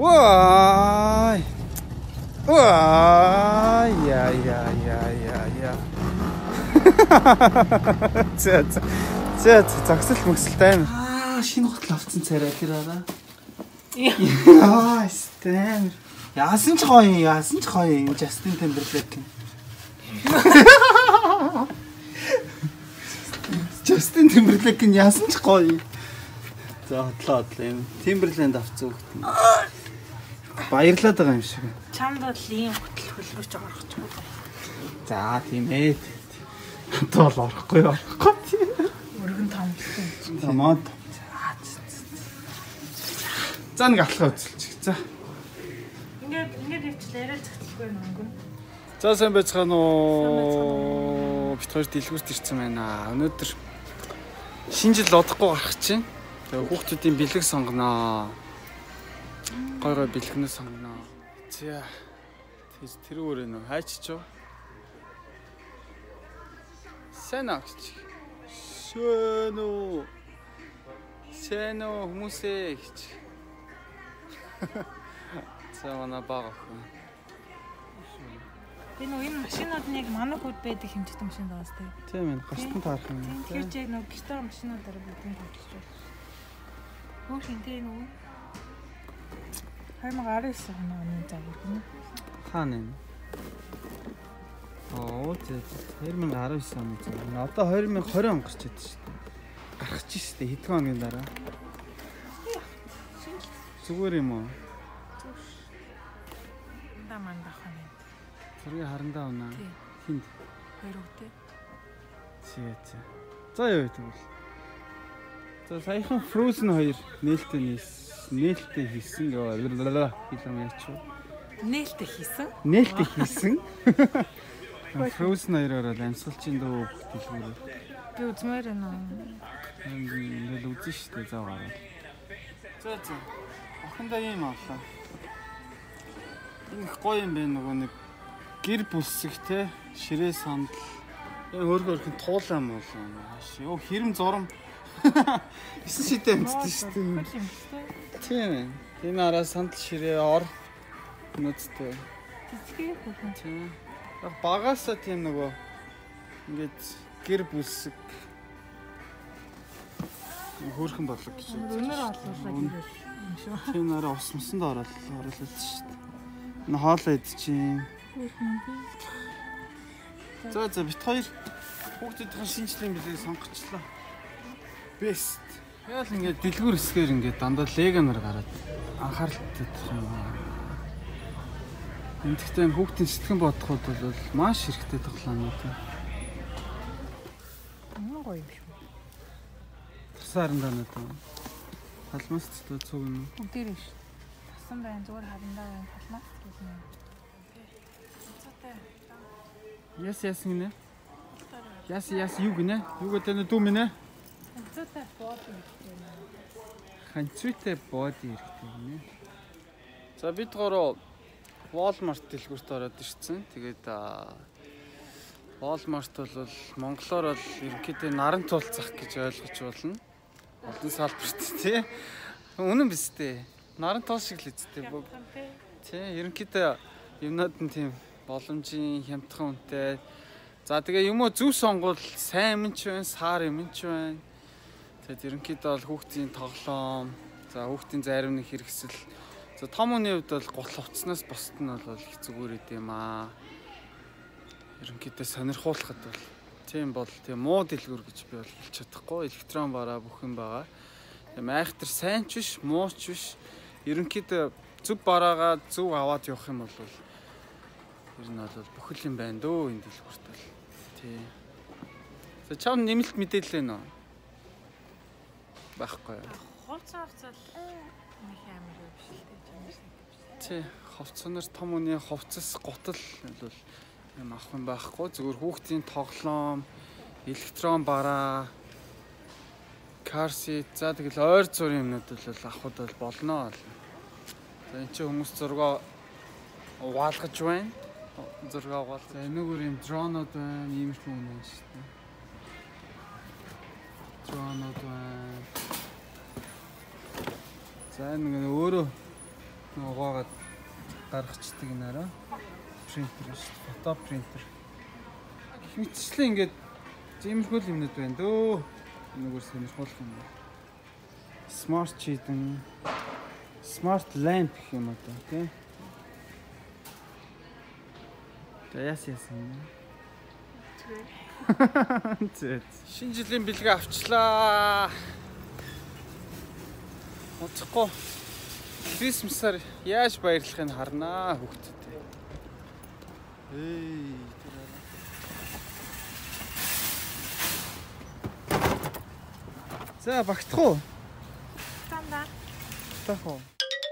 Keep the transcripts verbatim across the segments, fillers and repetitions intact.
Уай. Уай. Я я я я я. За за. За загсал мөсөлтэй юм. Аа, шинэ хотл авцсан царай тэр араа. Яа, стэн. Яасан ч гоё, яасан ч гоё юм Justin Timberlake. Justin Timberlake нь яасан ч гоё. За хотлоо хотлоо юм. Timberland авцсан хөлт. Баярлаад байгаа юм шиг. Чамд бол ийм хотл хөлбөж байгаа байхгүй. За тийм ээ. Тоол орохгүй орохгүй. Өргөн томлсон. Тамаад. За нэг алхаа үзэлчих. За. Ингээд ингээд өвчлээ яриад цогцолгүй юм өнгөн. За сайн байцгаана уу. Бид хоёр дэлгүүрт ирсэн байна. Өнөөдөр шинэ жил одохгүй гарах чинь. Тэгээ хүүхдүүдийн бэлэг сонгоноо. Гой гой бэлгэнээ сонгоноо. За. Тэр тэрүүрээ нөө хайчиж юу? Сайн агч. Шөнө. Шөнө хүмүүсээ гэж. За манай бага охин. Энэ үеийн машинууд нь яг манай хүүд байдаг хэмжээтэй машин байгаа сте. Тийм ээ, гартан таарах юм. Тэр чинь нэг гитар машинуудаар бүгдийг тавьчих шүү. Хөөшин тэр нүү. Хаймаг арайс оны загвар гэнэ. Хаана юм? Оо тийм хоёр мянга арван девять оны цаг. Одоо хоёр мянга двадцать он гарч идэв шүү дээ. Гарах ч шүү дээ. Хэдхэн хоногийн дараа. Зүгээр юм уу? Дамандах хань. Зургийг харандаа унаа. Хинд? Хоёр үгтэй. Зээ зээ. За юу тэгвэл. За саяхан Frozen хоёр нээлттэй нийс нээлттэй хийсэн гэвэл хэлэм яач вэ? Нээлттэй хийсэн? Нээлттэй хийсэн. Frozen хоёроор амьсгалчин дөө дэлгүүрээ. Би үзмээр байна. Ингээл үзэн штэ заагаар. За за. Охиндоо юм авлаа. Энэ их гоё юм байна нөгөө нэг гэр бүлсэх те ширээ сандал. Энэ өөр өөрхөн туулаа муу. Йоо хэрэм зурам. Эсэн шидэ амтдээ шүү дээ. Тийм ээ. Энэ араа сандал ширээ ор нүцтэй. Цэцгээ хөхөн. Тийм. Яг багаасаа тийм нөгөө ингээд гэр бүлсэг хөөрхөн бодлого гэж. Өнөр олуулаа юм шүү. Тийм араа ус мсанд ороод оруулаад шүү дээ. Энэ хоолоо идчихин. За за бит хоёр хүүхдүүдийн шинжлэлийн билийг сонгочлоо. Best. Яал ингээд дэлгүүр хэсгээр ингээд дандаа леганаар гараад анхааралтай тах юм байна. Энэхтэй хүүхдийн сэтгэн бодоход бол маш хэрэгтэй тоглоом юм тийм. Мөн гоё юм шүү. Тасаарандаа надаа. Талмаас цэцлээ цуг юм. Бүгдээр шүү. Тасан байна зүгээр харандаа байна талмаас цэцлээ юм. Яс яс гинэ. Яс яс юу гинэ? Юу гэдэг нь дүү минь ээ? Ханцуутай боди хэрэгтэй. Ханцуутай боди хэрэгтэй гинэ. За бид гурав Walmart дэлгүүрт ороод ирсэн. Тэгээд Walmart бол монголоор бол ерөнхийдөө наран туулцах гэж ойлгож болно. Олон салбарт тий. Үнэн биз дээ. Наран туул шиг л үсттэй. Тий, ерөнхийдөө юмнууд нь тийм боломжийн хямдхан үнэтэй. За тэгээ юм уу зөв сонгуул сайн юм ч байна, саар юм ч байна. Тэгээд ерөнхийдөө бол хүүхдийн тоглоом, за хүүхдийн зарим нэг хэрэгсэл. За том хүний хувьд бол гол хувцснаас бусд нь бол их зүгээр идэм аа. Ерөнхийдөө сонирхуулахад бол тийм бол тийм муу дэлгүүр гэж би бол хэлж чадахгүй. Электрон бараа бүх юм байгаа. Тийм айхтар сайн ч биш, муу ч биш. Ерөнхийдөө зөв бараагаа зөв аваад явах юм бол ер нь бол бүхэл юм байна дөө энэ дэлгүүрт бол. Тий. За чам нэмэлт мэдээлэл нөө. Байхгүй. Хувц хувцал нэг амар биш л дээ чамаас нэг. Тий, хувцснаар том үний хувцас гутал бол юм авах юм байхгүй. Зүгээр хүүхдийн тоглоом, электрон бараа, car seat за тэгэл ойр зургийн юмнууд бол авахд бол болно. За энэ ч хүмүүс зураг угаалгаж байна. Зураг угаал. За энэ нэг юм дронууд байна, иймэрхүү юм байна шүү дээ. Дронууд байна. За нэг өөрөө угаагаад гаргацдаг энэ арай. Принтер шүү дээ. Фото принтер. Гэх мэтчлэн ингээд иймэрхүү юмнууд байна дөө. Нүгээр сонирхолтой юм байна. Smart cheating. Smart lamp гэх юм одоо тийм. Яас яас юм. Зэт. Шинэ жилийн бэлгээ авчлаа. Уцхгүй. Крисмсаар яаж баярлахыг харнаа хүүхдүүд. Эй. За багтах уу? Тандаа. Тах уу.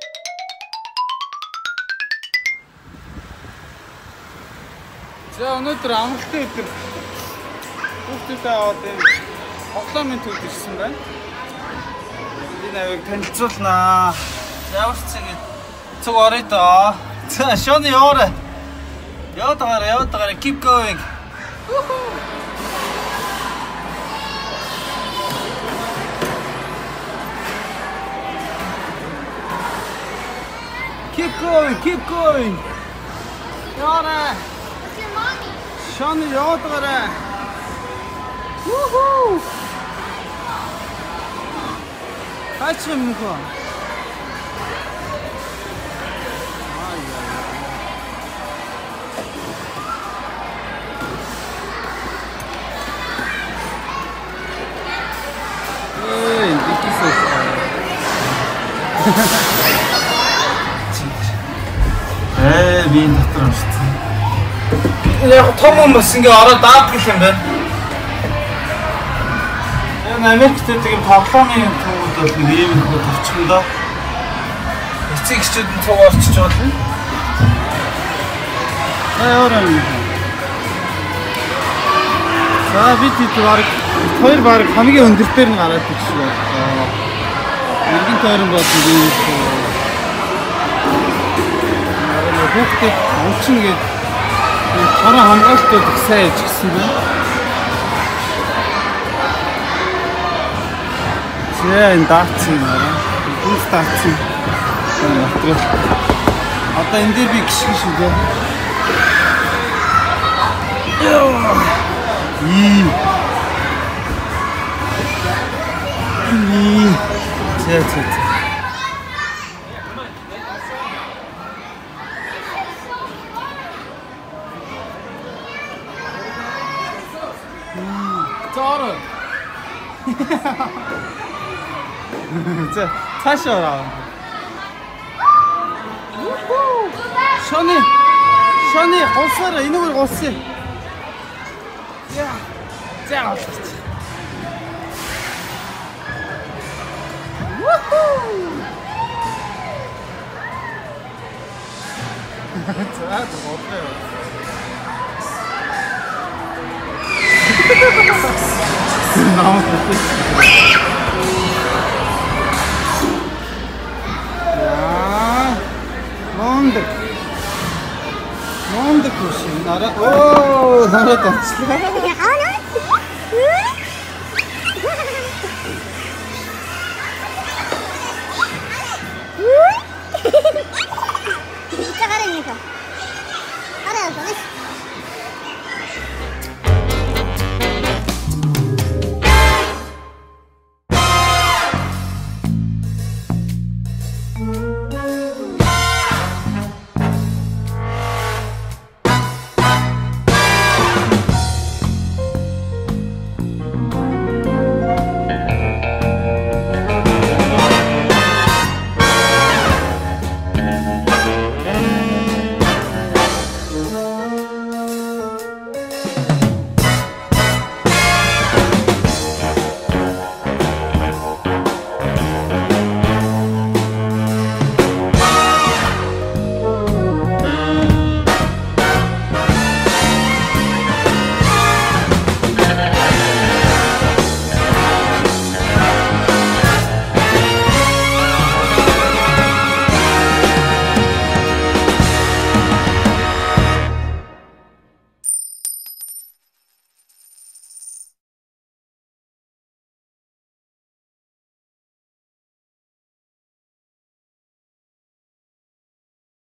За өнөөдөр амралтын өдөр хүүхдүүдээ аваад энэ тоглоомын төвд ирсэн байна. Энэ авиг танилцуулнаа. Ямар ч цаг цуг орё доо. За шоны яваарай. Яваад гараа, яваад гараа. Keep going. Keep going, keep going. Яваарай. Шоны яваад гараа. Woohoo! Хач юм хөө. Эй, дикисээ. Ээ, би энэ дотор юм шүү дээ. Яг том юм бас ингээ ороод даад гэх юм байна. Америкт тийм тоглоомын төвүүд бол нэг ийм их төвчмөндөө эцэг эхчүүд нь цуг орчиж байна. Аа яараа юм. За бид хэд баг хоёр баг хамгийн өндөр дээр нь гараад ирж байна. Иргэн тойрон бол ийм их хүүхдээ онцон гээд хараа хамгаалтууд их сайн ээж гисэн байна. Зэ энэ даацсан юм аа. Бүс даацсан. Материал. Одоо энэ дээр би гიშгэн шүү дээ. Ий. Ий. Зэ зэ. Зоро. За цаашаа ороо. Шоны Шоны голсоор энэгээр голсоо. Яа. За голсоо. Вуху. За голсоо. Наа. Мондөг. Мондөг биш. Нараа. Оо, нараа тацлаа.